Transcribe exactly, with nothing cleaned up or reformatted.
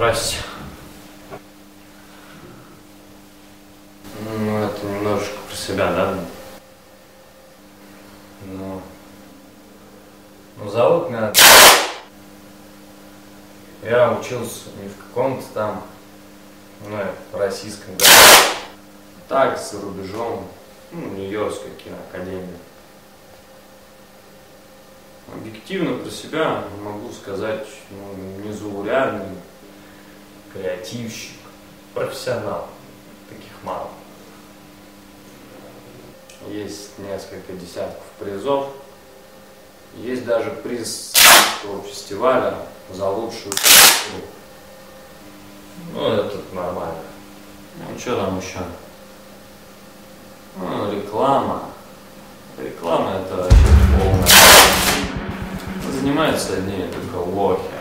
Здрасте. Ну, это немножечко про себя, да? Ну, ну зовут меня... Я учился не в каком-то там, ну, российском городе. Так, за рубежом, ну, Нью-Йоркская киноакадемия. Объективно про себя могу сказать, ну, незаурядный креативщик, профессионал. Таких мало. Есть несколько десятков призов. Есть даже приз фестиваля за лучшую игру. Ну, это нормально. Ну, что там еще? Ну, реклама. Реклама — это вообще полная. Занимаются одни только лохи.